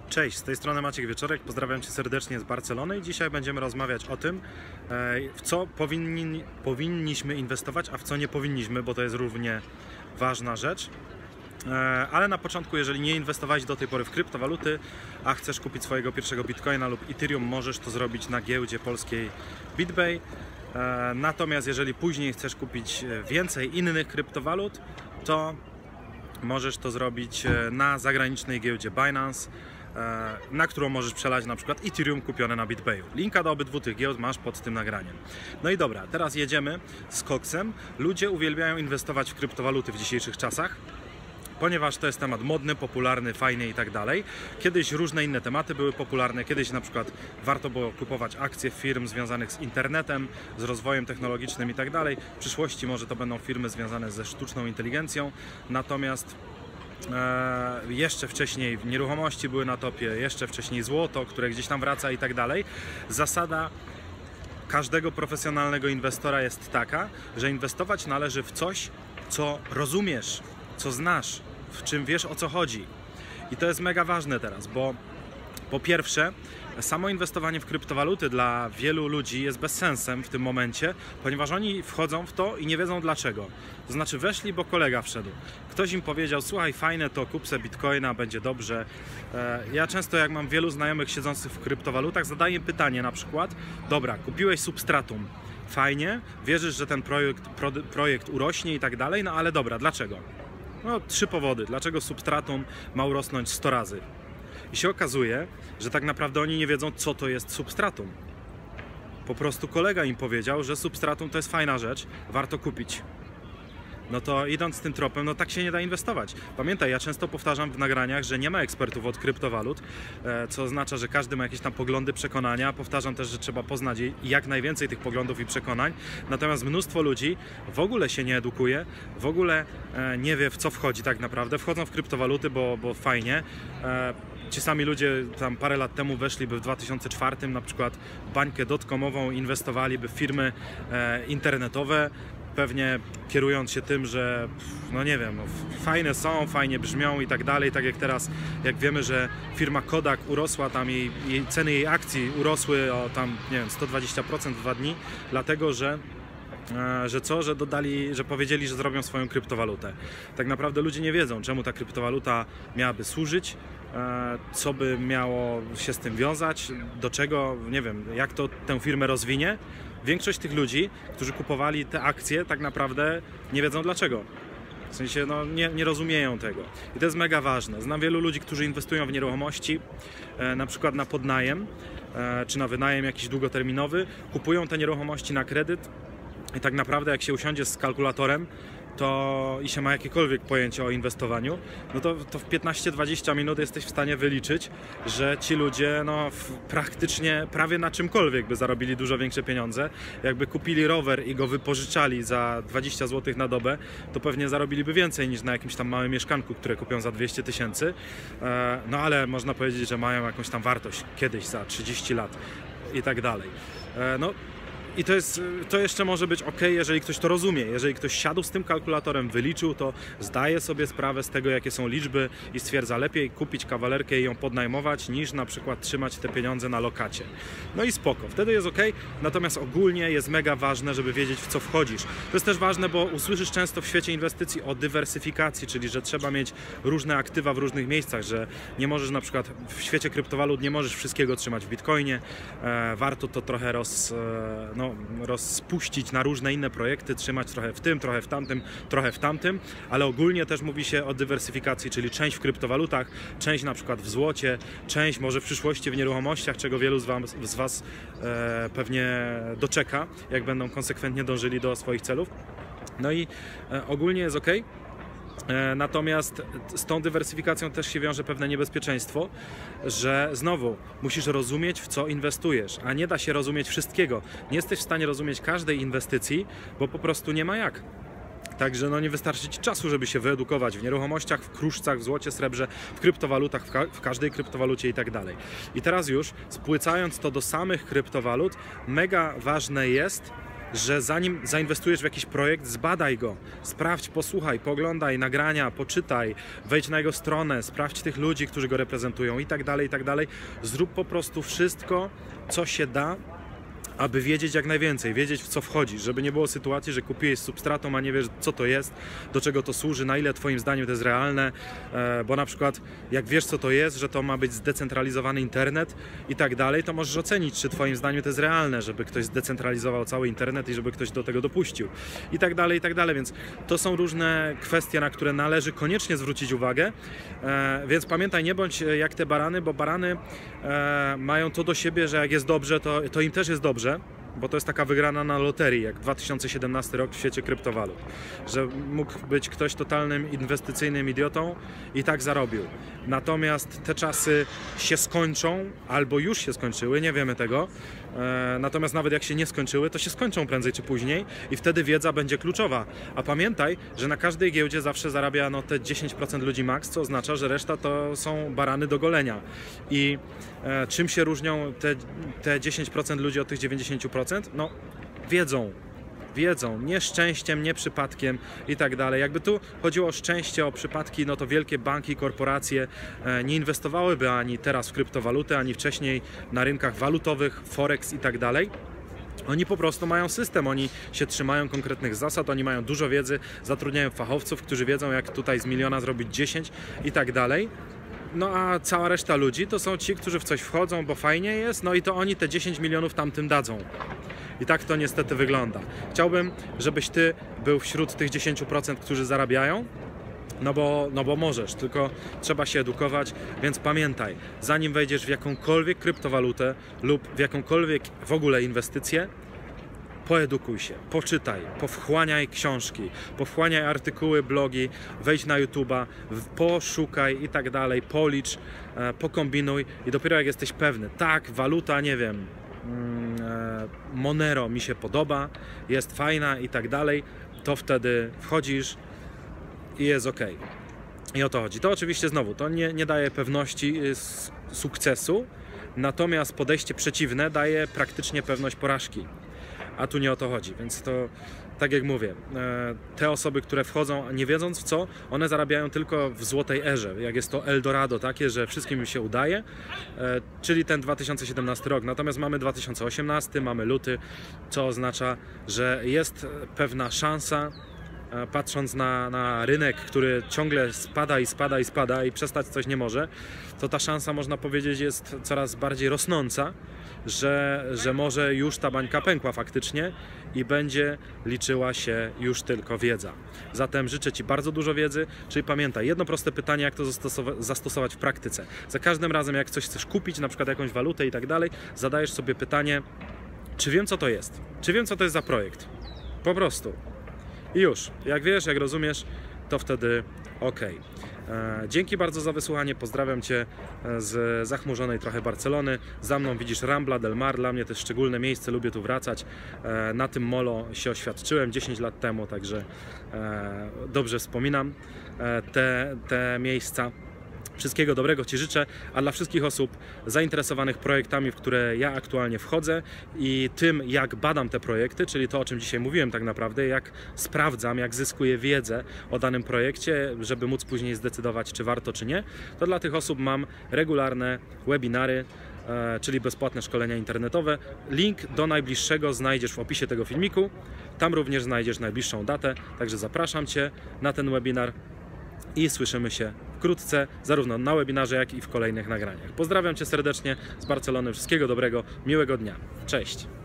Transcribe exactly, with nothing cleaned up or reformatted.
Cześć, z tej strony Maciek Wieczorek, pozdrawiam Cię serdecznie z Barcelony i dzisiaj będziemy rozmawiać o tym, w co powinni, powinniśmy inwestować, a w co nie powinniśmy, bo to jest równie ważna rzecz. Ale na początku, jeżeli nie inwestowałeś do tej pory w kryptowaluty, a chcesz kupić swojego pierwszego bitcoina lub Ethereum, możesz to zrobić na giełdzie polskiej BitBay. Natomiast jeżeli później chcesz kupić więcej innych kryptowalut, to możesz to zrobić na zagranicznej giełdzie Binance, na którą możesz przelać na przykład Ethereum kupione na BitBayu. Linka do obydwu tych giełd masz pod tym nagraniem. No i dobra, teraz jedziemy z koksem. Ludzie uwielbiają inwestować w kryptowaluty w dzisiejszych czasach, ponieważ to jest temat modny, popularny, fajny i tak dalej. Kiedyś różne inne tematy były popularne. Kiedyś na przykład warto było kupować akcje firm związanych z internetem, z rozwojem technologicznym i tak dalej. W przyszłości może to będą firmy związane ze sztuczną inteligencją. Natomiast e, jeszcze wcześniej nieruchomości były na topie, jeszcze wcześniej złoto, które gdzieś tam wraca i tak dalej. Zasada każdego profesjonalnego inwestora jest taka, że inwestować należy w coś, co rozumiesz, co znasz, w czym wiesz, o co chodzi. I to jest mega ważne teraz, bo po pierwsze, samo inwestowanie w kryptowaluty dla wielu ludzi jest bezsensem w tym momencie, ponieważ oni wchodzą w to i nie wiedzą dlaczego. To znaczy weszli, bo kolega wszedł. Ktoś im powiedział, słuchaj, fajne to, kup sobie bitcoina, będzie dobrze. Ja często, jak mam wielu znajomych siedzących w kryptowalutach, zadaję pytanie na przykład, dobra, kupiłeś Substratum, fajnie, wierzysz, że ten projekt, pro, projekt urośnie i tak dalej, no ale dobra, dlaczego? No, trzy powody, dlaczego Substratum ma urosnąć sto razy. I się okazuje, że tak naprawdę oni nie wiedzą, co to jest Substratum. Po prostu kolega im powiedział, że Substratum to jest fajna rzecz, warto kupić. No to idąc tym tropem, no tak się nie da inwestować. Pamiętaj, ja często powtarzam w nagraniach, że nie ma ekspertów od kryptowalut, co oznacza, że każdy ma jakieś tam poglądy, przekonania. Powtarzam też, że trzeba poznać jak najwięcej tych poglądów i przekonań. Natomiast mnóstwo ludzi w ogóle się nie edukuje, w ogóle nie wie, w co wchodzi tak naprawdę. Wchodzą w kryptowaluty, bo, bo fajnie. Ci sami ludzie tam parę lat temu weszliby w dwa tysiące czwartym na przykład w bańkę dotcomową, inwestowaliby w firmy internetowe, pewnie kierując się tym, że no nie wiem, no, fajne są, fajnie brzmią i tak dalej, tak jak teraz, jak wiemy, że firma Kodak urosła, tam jej, jej ceny jej akcji urosły o tam, nie wiem, sto dwadzieścia procent w dwa dni, dlatego, że że co, że dodali, że powiedzieli, że zrobią swoją kryptowalutę. Tak naprawdę ludzie nie wiedzą, czemu ta kryptowaluta miałaby służyć, co by miało się z tym wiązać, do czego, nie wiem, jak to tę firmę rozwinie. Większość tych ludzi, którzy kupowali te akcje, tak naprawdę nie wiedzą dlaczego. W sensie, no, nie, nie rozumieją tego. I to jest mega ważne. Znam wielu ludzi, którzy inwestują w nieruchomości, e, na przykład na podnajem, e, czy na wynajem jakiś długoterminowy, kupują te nieruchomości na kredyt i tak naprawdę jak się usiądzie z kalkulatorem, to i się ma jakiekolwiek pojęcie o inwestowaniu, no to, to w piętnaście dwadzieścia minut jesteś w stanie wyliczyć, że ci ludzie no, w, praktycznie prawie na czymkolwiek by zarobili dużo większe pieniądze. Jakby kupili rower i go wypożyczali za dwadzieścia złotych na dobę, to pewnie zarobiliby więcej niż na jakimś tam małym mieszkanku, które kupią za dwieście tysięcy. E, no ale można powiedzieć, że mają jakąś tam wartość kiedyś za trzydzieści lat i tak dalej. E, no, I to, jest, to jeszcze może być ok, jeżeli ktoś to rozumie. Jeżeli ktoś siadł z tym kalkulatorem, wyliczył to, zdaje sobie sprawę z tego, jakie są liczby i stwierdza, lepiej kupić kawalerkę i ją podnajmować, niż na przykład trzymać te pieniądze na lokacie. No i spoko, wtedy jest ok, natomiast ogólnie jest mega ważne, żeby wiedzieć, w co wchodzisz. To jest też ważne, bo usłyszysz często w świecie inwestycji o dywersyfikacji, czyli że trzeba mieć różne aktywa w różnych miejscach, że nie możesz na przykład w świecie kryptowalut nie możesz wszystkiego trzymać w bitcoinie, e, warto to trochę roz... E, no, rozpuścić na różne inne projekty, trzymać trochę w tym, trochę w tamtym, trochę w tamtym, ale ogólnie też mówi się o dywersyfikacji, czyli część w kryptowalutach, część na przykład w złocie, część może w przyszłości w nieruchomościach, czego wielu z Was, z was e, pewnie doczeka, jak będą konsekwentnie dążyli do swoich celów. No i e, ogólnie jest ok. Natomiast z tą dywersyfikacją też się wiąże pewne niebezpieczeństwo, że znowu musisz rozumieć, w co inwestujesz, a nie da się rozumieć wszystkiego. Nie jesteś w stanie rozumieć każdej inwestycji, bo po prostu nie ma jak. Także no nie wystarczy Ci czasu, żeby się wyedukować w nieruchomościach, w kruszcach, w złocie, srebrze, w kryptowalutach, w, ka w każdej kryptowalucie i tak dalej. I teraz już spłycając to do samych kryptowalut, mega ważne jest, że zanim zainwestujesz w jakiś projekt, zbadaj go, sprawdź, posłuchaj, pooglądaj nagrania, poczytaj, wejdź na jego stronę, sprawdź tych ludzi, którzy go reprezentują i tak dalej, i tak dalej. Zrób po prostu wszystko, co się da, aby wiedzieć jak najwięcej, wiedzieć w co wchodzisz, żeby nie było sytuacji, że kupiłeś substratą, a nie wiesz co to jest, do czego to służy, na ile twoim zdaniem to jest realne, e, bo na przykład jak wiesz co to jest, że to ma być zdecentralizowany internet i tak dalej, to możesz ocenić, czy twoim zdaniem to jest realne, żeby ktoś zdecentralizował cały internet i żeby ktoś do tego dopuścił i tak dalej, i tak dalej, więc to są różne kwestie, na które należy koniecznie zwrócić uwagę, e, więc pamiętaj, nie bądź jak te barany, bo barany e, mają to do siebie, że jak jest dobrze, to, to im też jest dobrze, bo to jest taka wygrana na loterii, jak dwa tysiące siedemnasty rok w świecie kryptowalut, że mógł być ktoś totalnym inwestycyjnym idiotą i tak zarobił. Natomiast te czasy się skończą, albo już się skończyły, nie wiemy tego, e, natomiast nawet jak się nie skończyły, to się skończą prędzej czy później i wtedy wiedza będzie kluczowa. A pamiętaj, że na każdej giełdzie zawsze zarabia no, te dziesięć procent ludzi max, co oznacza, że reszta to są barany do golenia. I e, czym się różnią te, te dziesięć procent ludzi od tych dziewięćdziesięciu procent? No, wiedzą. Wiedzą, nie szczęściem, nie przypadkiem i tak dalej. Jakby tu chodziło o szczęście, o przypadki, no to wielkie banki, korporacje e, nie inwestowałyby ani teraz w kryptowaluty, ani wcześniej na rynkach walutowych, forex i tak dalej. Oni po prostu mają system, oni się trzymają konkretnych zasad, oni mają dużo wiedzy, zatrudniają fachowców, którzy wiedzą jak tutaj z miliona zrobić dziesięć i tak dalej. No a cała reszta ludzi to są ci, którzy w coś wchodzą, bo fajnie jest, no i to oni te dziesięć milionów tamtym dadzą. I tak to niestety wygląda. Chciałbym, żebyś ty był wśród tych dziesięciu procent, którzy zarabiają, no bo, no bo możesz, tylko trzeba się edukować, więc pamiętaj, zanim wejdziesz w jakąkolwiek kryptowalutę lub w jakąkolwiek w ogóle inwestycję, poedukuj się, poczytaj, powchłaniaj książki, powchłaniaj artykuły, blogi, wejdź na YouTube'a, poszukaj i tak dalej, policz, pokombinuj i dopiero jak jesteś pewny, tak, waluta, nie wiem, Monero mi się podoba, jest fajna i tak dalej, to wtedy wchodzisz i jest ok. I o to chodzi. To oczywiście znowu, to nie, nie daje pewności sukcesu, natomiast podejście przeciwne daje praktycznie pewność porażki. A tu nie o to chodzi, więc to tak jak mówię, te osoby, które wchodzą nie wiedząc w co, one zarabiają tylko w złotej erze, jak jest to Eldorado takie, że wszystkim im się udaje, czyli ten dwa tysiące siedemnasty rok. Natomiast mamy dwa tysiące osiemnasty, mamy luty, co oznacza, że jest pewna szansa, patrząc na, na rynek, który ciągle spada i spada i spada i przestać coś nie może, to ta szansa, można powiedzieć, jest coraz bardziej rosnąca, że, że może już ta bańka pękła faktycznie i będzie liczyła się już tylko wiedza. Zatem życzę Ci bardzo dużo wiedzy, czyli pamiętaj, jedno proste pytanie, jak to zastosować w praktyce. Za każdym razem, jak coś chcesz kupić, na przykład jakąś walutę i tak dalej, zadajesz sobie pytanie, czy wiem, co to jest? Czy wiem, co to jest za projekt? Po prostu. I już. Jak wiesz, jak rozumiesz, to wtedy ok. Dzięki bardzo za wysłuchanie, pozdrawiam Cię z zachmurzonej trochę Barcelony. Za mną widzisz Rambla del Mar, dla mnie to jest szczególne miejsce, lubię tu wracać. Na tym molo się oświadczyłem dziesięć lat temu, także dobrze wspominam te, te miejsca. Wszystkiego dobrego Ci życzę, a dla wszystkich osób zainteresowanych projektami, w które ja aktualnie wchodzę i tym, jak badam te projekty, czyli to, o czym dzisiaj mówiłem tak naprawdę, jak sprawdzam, jak zyskuję wiedzę o danym projekcie, żeby móc później zdecydować, czy warto, czy nie, to dla tych osób mam regularne webinary, czyli bezpłatne szkolenia internetowe. Link do najbliższego znajdziesz w opisie tego filmiku, tam również znajdziesz najbliższą datę, także zapraszam Cię na ten webinar i słyszymy się wkrótce, zarówno na webinarze, jak i w kolejnych nagraniach. Pozdrawiam Cię serdecznie z Barcelony, wszystkiego dobrego, miłego dnia. Cześć!